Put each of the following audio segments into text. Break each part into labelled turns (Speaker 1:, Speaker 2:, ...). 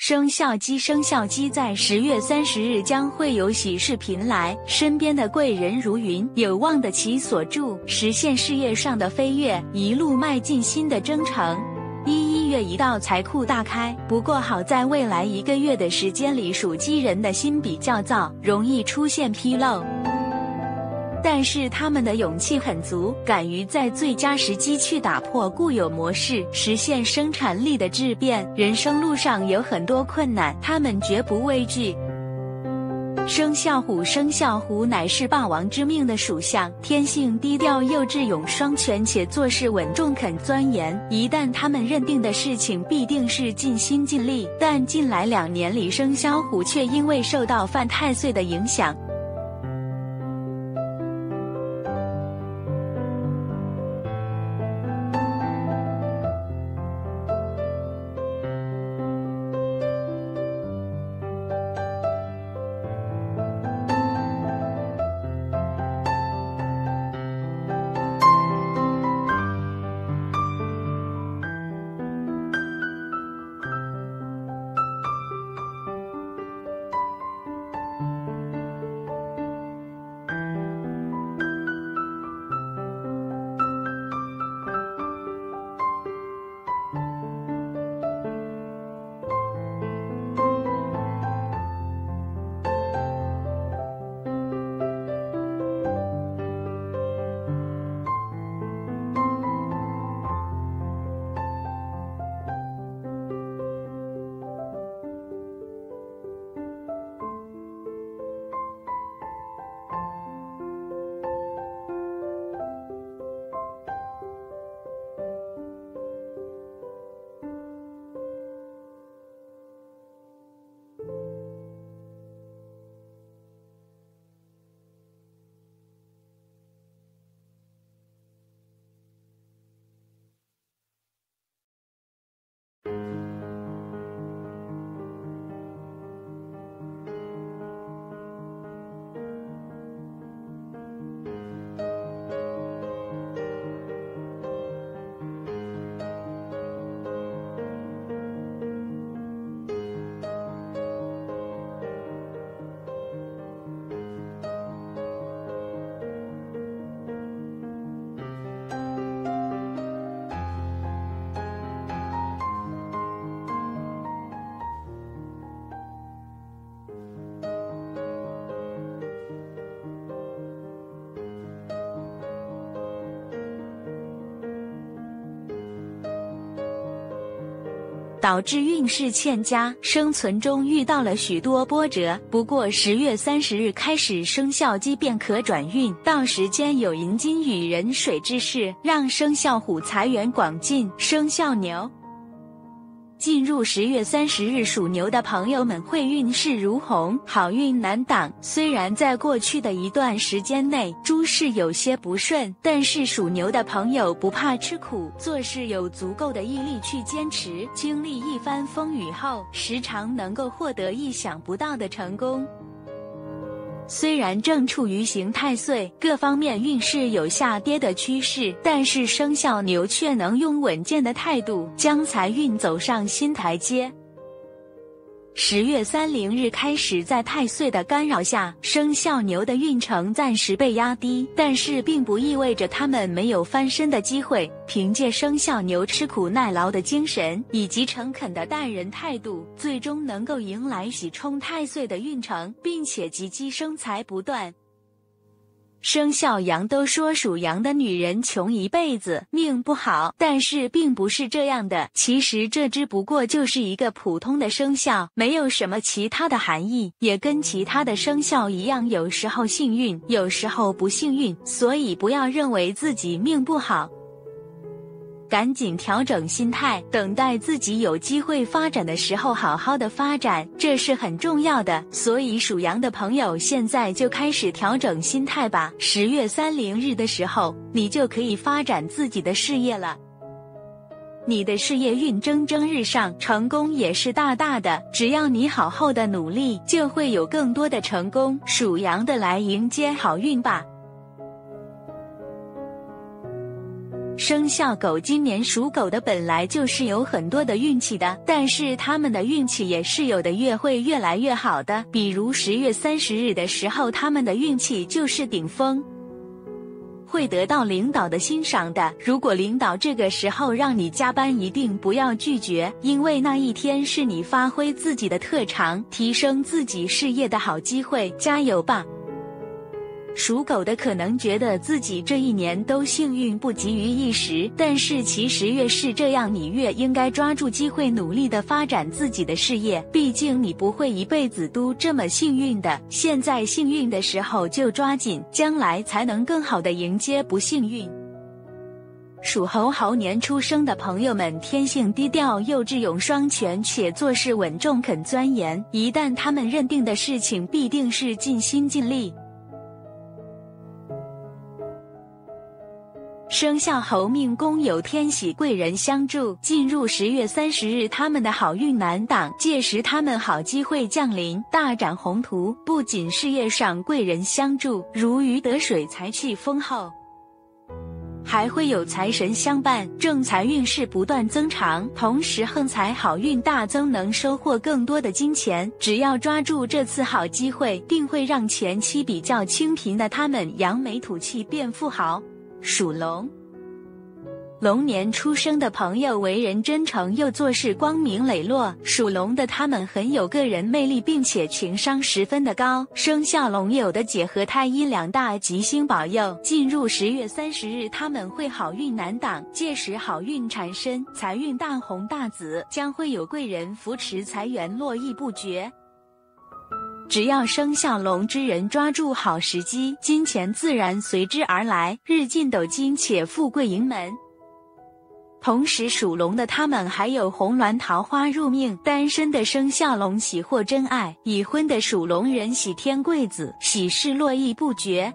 Speaker 1: 生肖鸡在10月30日将会有喜事频来，身边的贵人如云，有望的其所助，实现事业上的飞跃，一路迈进新的征程。1月一到财库大开，不过好在未来1个月的时间里，属鸡人的心比较躁，容易出现纰漏。但是他们的勇气很足，敢于在最佳时机去打破固有模式，实现生产力的质变。人生路上有很多困难，他们绝不畏惧。生肖虎乃是霸王之命的属相，天性低调又智勇双全，且做事稳重肯钻研。一旦他们认定的事情，必定是尽心尽力。但近来2年里，生肖虎却因为受到犯太岁的影响，导致运势欠佳，生存中遇到了许多波折。不过10月30日开始，生肖鸡便可转运，到时间有银金与壬水之势，让生肖虎财源广进。生肖牛进入10月30日，属牛的朋友们会运势如虹，好运难挡。虽然在过去的一段时间内诸事有些不顺，但是属牛的朋友不怕吃苦，做事有足够的毅力去坚持，经历一番风雨后，时常能够获得意想不到的成功。虽然正处于刑太岁，各方面运势有下跌的趋势，但是生肖牛却能用稳健的态度将财运走上新台阶。10月30日开始，在太岁的干扰下，生肖牛的运程暂时被压低，但是并不意味着他们没有翻身的机会。凭借生肖牛吃苦耐劳的精神以及诚恳的待人态度，最终能够迎来喜冲太岁的运程，并且积极生财不断。生肖羊都说属羊的女人穷一辈子，命不好，但是并不是这样的。其实这只不过就是一个普通的生肖，没有什么其他的含义，也跟其他的生肖一样，有时候幸运，有时候不幸运，所以不要认为自己命不好。赶紧调整心态，等待自己有机会发展的时候好好的发展，这是很重要的。所以属羊的朋友现在就开始调整心态吧，10月30日的时候，你就可以发展自己的事业了。你的事业运蒸蒸日上，成功也是大大的，只要你好好的努力，就会有更多的成功。属羊的来迎接好运吧。 生肖狗今年属狗的本来就是有很多的运气的，但是他们的运气也是有的月会越来越好的，比如10月30日的时候，他们的运气就是顶峰，会得到领导的欣赏的。如果领导这个时候让你加班，一定不要拒绝，因为那一天是你发挥自己的特长，提升自己事业的好机会，加油吧！属狗的可能觉得自己这一年都幸运不及于一时，但是其实越是这样，你越应该抓住机会，努力地发展自己的事业。毕竟你不会一辈子都这么幸运的，现在幸运的时候就抓紧，将来才能更好地迎接不幸运。属猴年出生的朋友们天性低调又智勇双全，且做事稳重肯钻研，一旦他们认定的事情必定是尽心尽力。生肖猴命宫有天喜贵人相助，进入10月30日，他们的好运难挡，届时他们好机会降临，大展宏图。不仅事业上贵人相助，如鱼得水，财气丰厚，还会有财神相伴，正财运势不断增长，同时横财好运大增，能收获更多的金钱。只要抓住这次好机会，定会让前期比较清贫的他们扬眉吐气变富豪。属龙年出生的朋友为人真诚又做事光明磊落，属龙的他们很有个人魅力，并且情商十分的高。生肖龙有的解和太阴两大吉星保佑，进入10月30日，他们会好运难挡，届时好运缠身，财运大红大紫，将会有贵人扶持，财源络绎不绝。只要生肖龙之人抓住好时机，金钱自然随之而来，日进斗金且富贵迎门。同时属龙的他们还有红鸾桃花入命，单身的生肖龙喜获真爱，已婚的属龙人喜添贵子，喜事络绎不绝。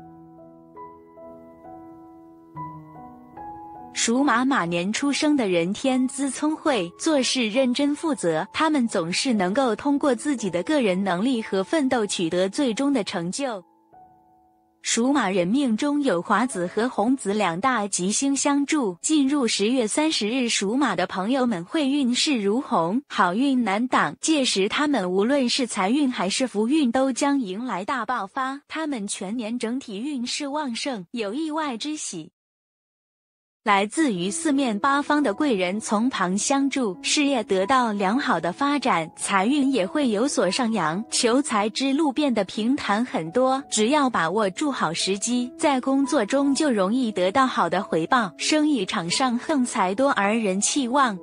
Speaker 1: 属马年出生的人天资聪慧，做事认真负责，他们总是能够通过自己的个人能力和奋斗取得最终的成就。属马人命中有华子和红子两大吉星相助，进入10月30日，属马的朋友们会运势如虹，好运难挡，届时他们无论是财运还是福运都将迎来大爆发，他们全年整体运势旺盛，有意外之喜。来自于四面八方的贵人从旁相助，事业得到良好的发展，财运也会有所上扬，求财之路变得平坦很多。只要把握住好时机，在工作中就容易得到好的回报，生意场上横财多而人气旺。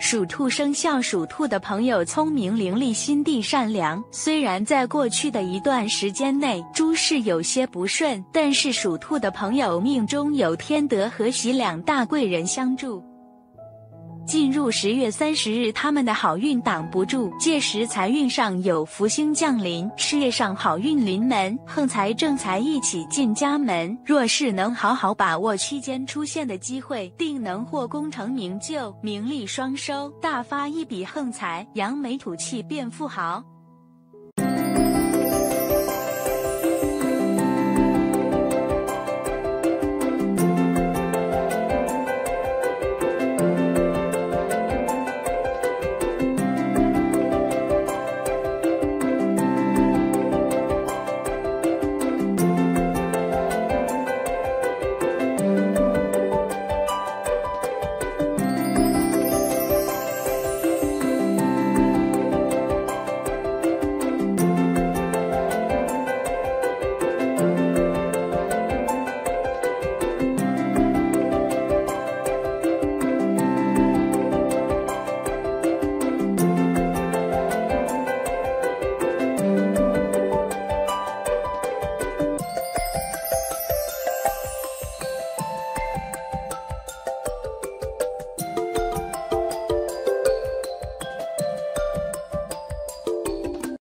Speaker 1: 属兔生肖属兔的朋友聪明伶俐，心地善良。虽然在过去的一段时间内诸事有些不顺，但是属兔的朋友命中有天德和喜两大贵人相助。进入10月30日，他们的好运挡不住，届时财运上有福星降临，事业上好运临门，横财正财一起进家门。若是能好好把握期间出现的机会，定能获功成名就，名利双收，大发一笔横财，扬眉吐气变富豪。